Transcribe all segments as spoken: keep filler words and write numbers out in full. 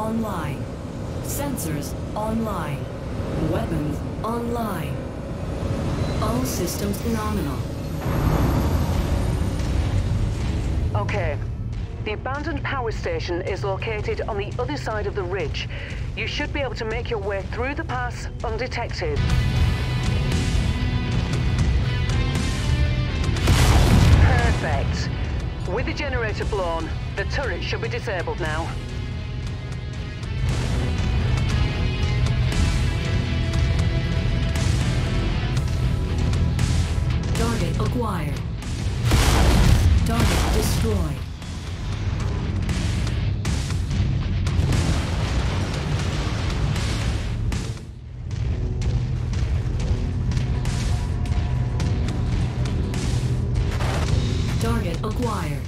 online. Sensors online. Weapons online. All systems nominal. Okay. The abandoned power station is located on the other side of the ridge. You should be able to make your way through the pass undetected. Perfect. With the generator blown, the turret should be disabled now. Target acquired. Target destroyed. Target acquired.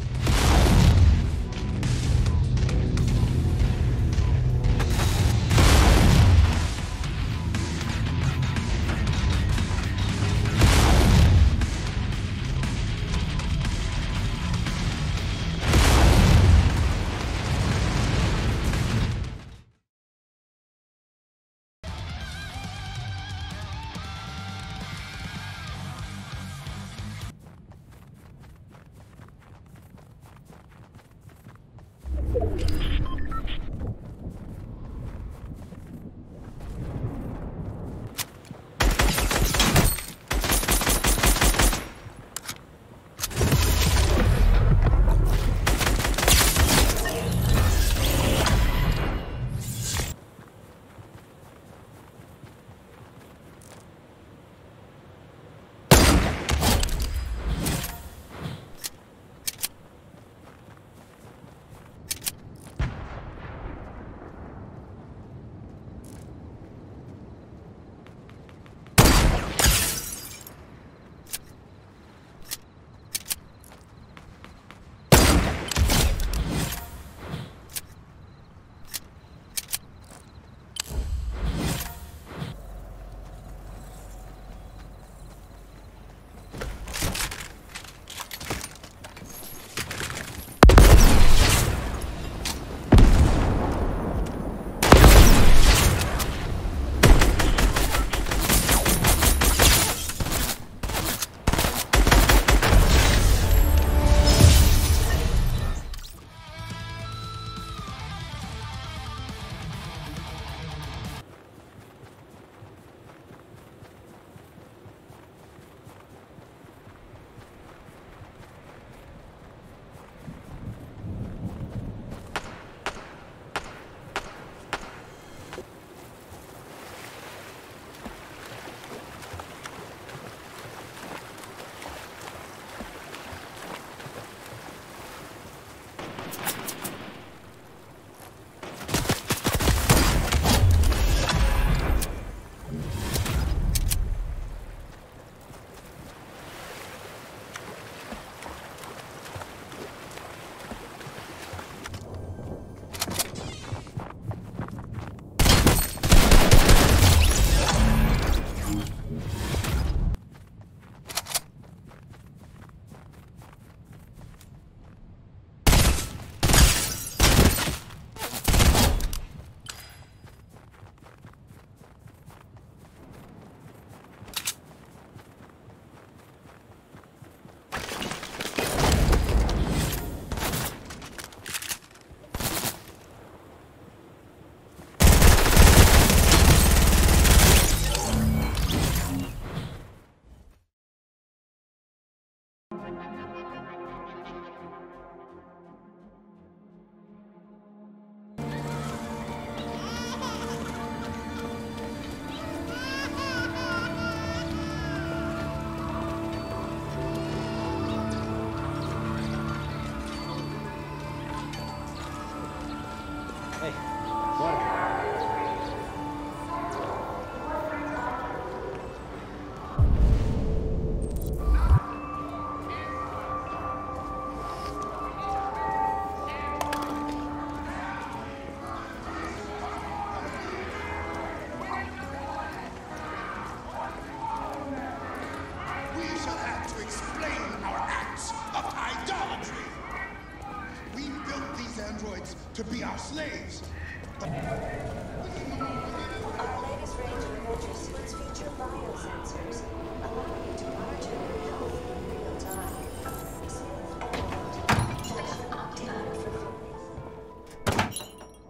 To be our slaves. Our latest range of adventure suits feature biosensors, allowing you to monitor your health in real time. Smooth and optimal for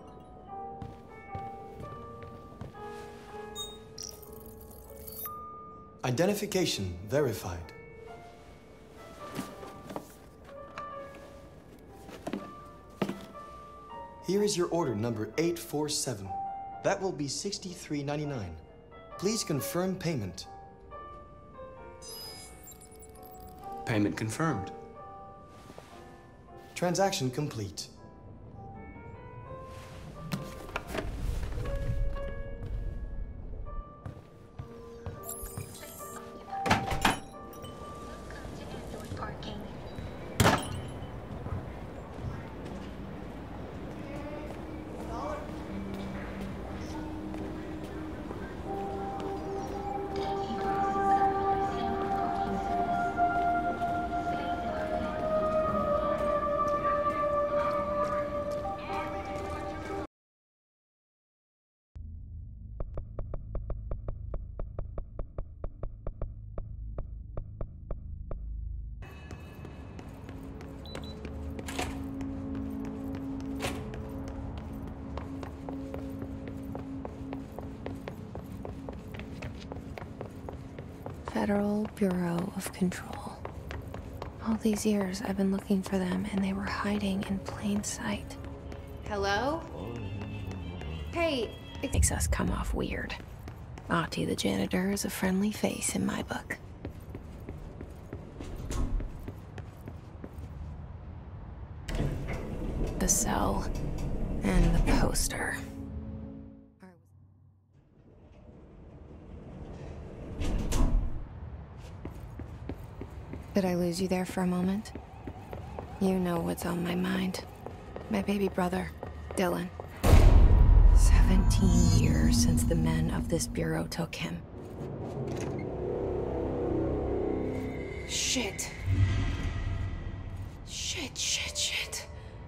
Identification verified. Here is your order number eight four seven. That will be sixty-three ninety-nine. Please confirm payment. Payment confirmed. Transaction complete. Federal Bureau of Control. All these years I've been looking for them and they were hiding in plain sight. Hello? Hey, it makes us come off weird. Ahti the janitor is a friendly face in my book. The cell and the poster. Did I lose you there for a moment? You know what's on my mind. My baby brother, Dylan. Seventeen years since the men of this bureau took him. Shit. Shit, shit, shit.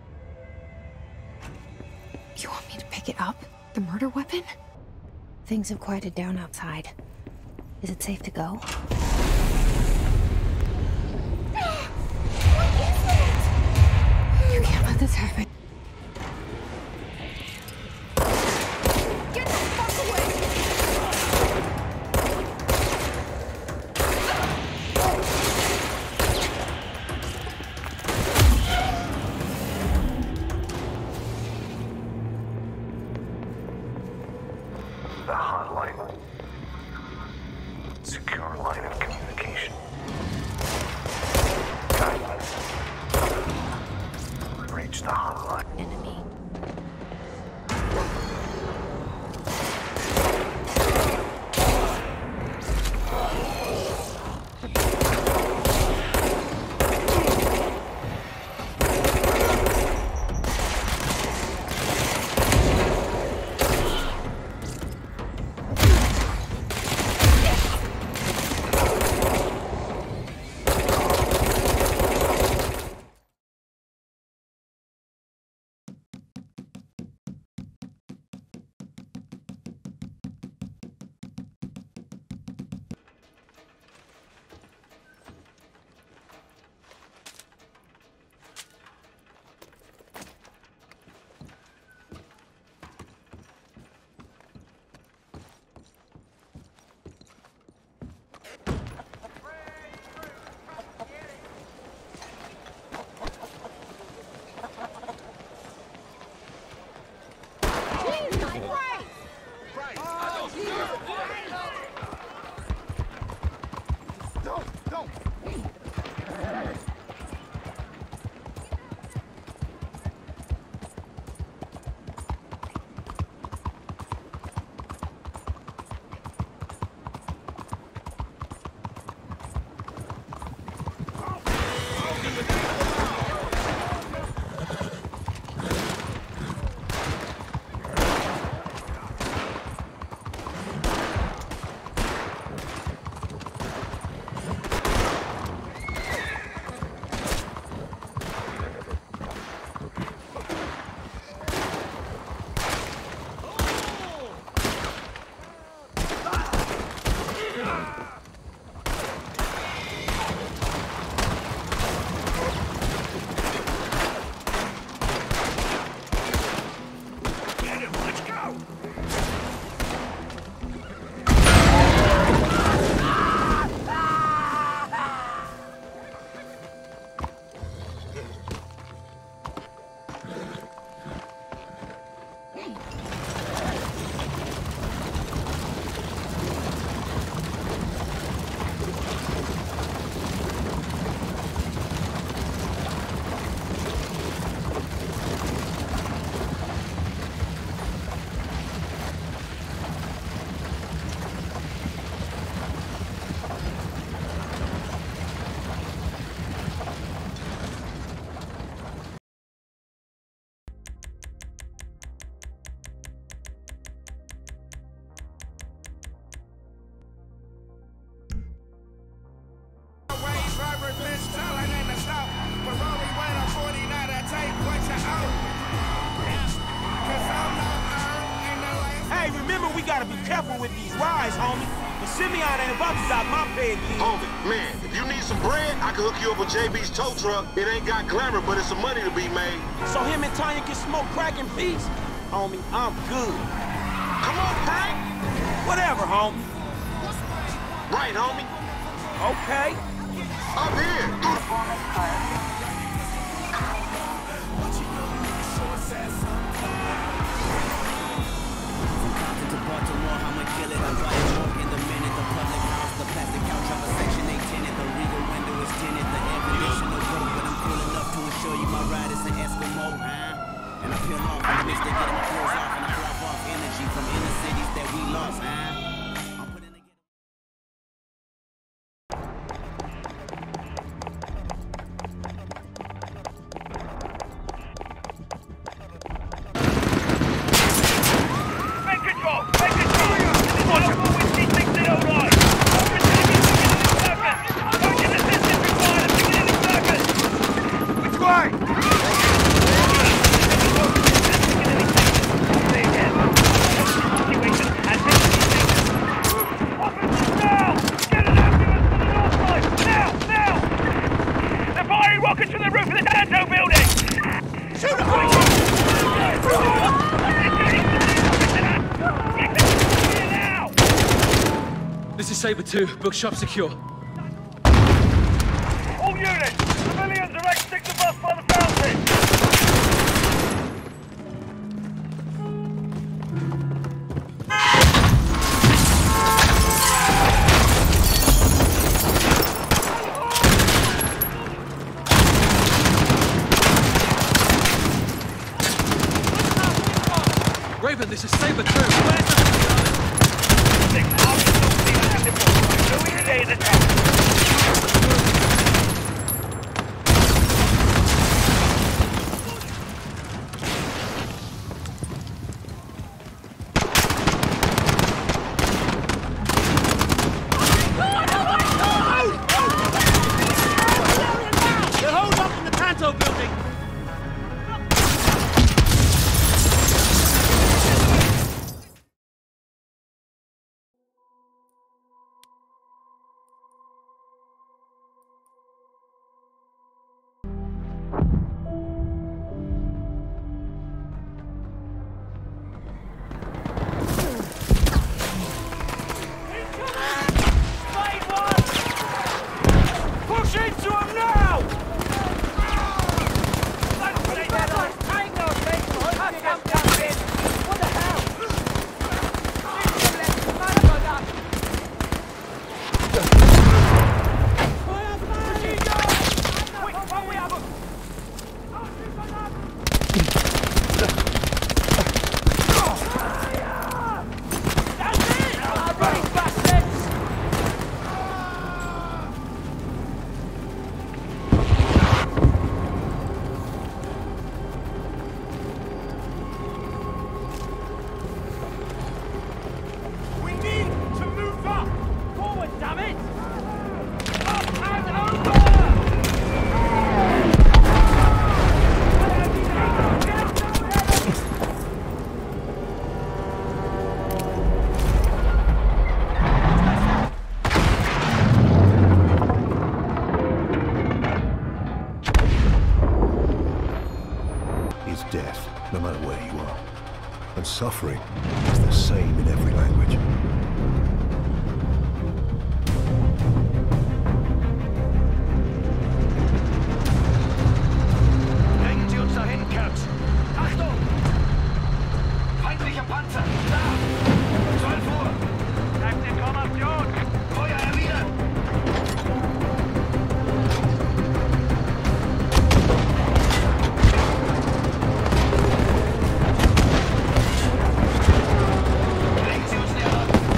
You want me to pick it up? The murder weapon? Things have quieted down outside. Is it safe to go? You can't let this happen. Get the fuck away! The hotline. Secure line of we gotta be careful with these rides, homie. And Simeon ain't about to stop my pay again. Homie, man, if you need some bread, I can hook you up with J B's tow truck. It ain't got glamour, but it's some money to be made. So him and Tanya can smoke crack in peace? Homie, I'm good. Come on, Frank! Whatever, homie. Right, homie. Okay. Up here. Performance card. This is Saber two, bookshop secure. All units, civilians are exiting the bus by the fountain. Raven, this is Saber two. Where's the... Death, no matter where you are. And suffering is the same in every language. Bringen Sie uns dahin, Caps. Achtung! Feindlicher Panzer! Da! zwölf Uhr! Bleibt in Formation! Feuer erwidern! Legen Sie uns näher an!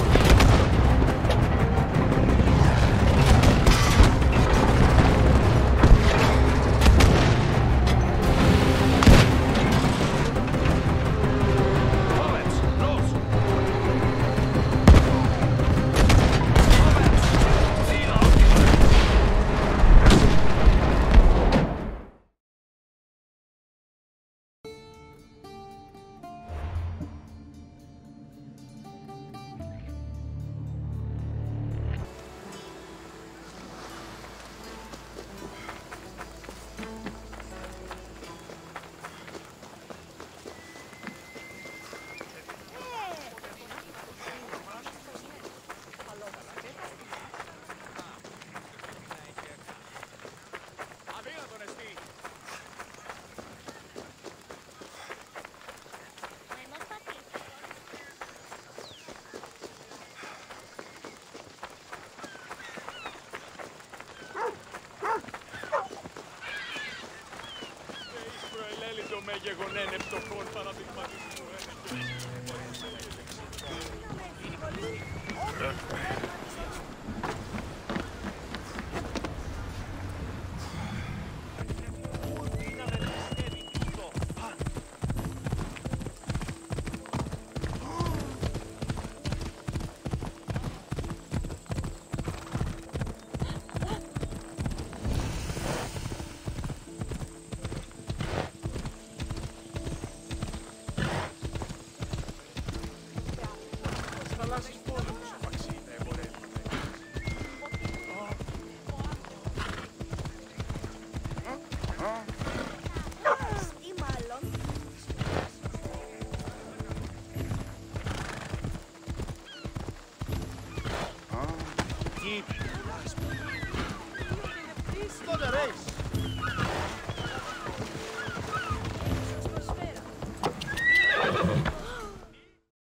Sto the race.